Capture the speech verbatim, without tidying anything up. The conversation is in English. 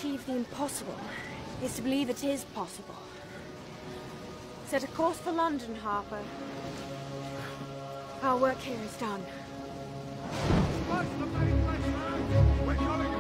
achieve the impossible is to believe it is possible. Set a course for London, Harper. Our work here is done. What's the bloody place, man? We're coming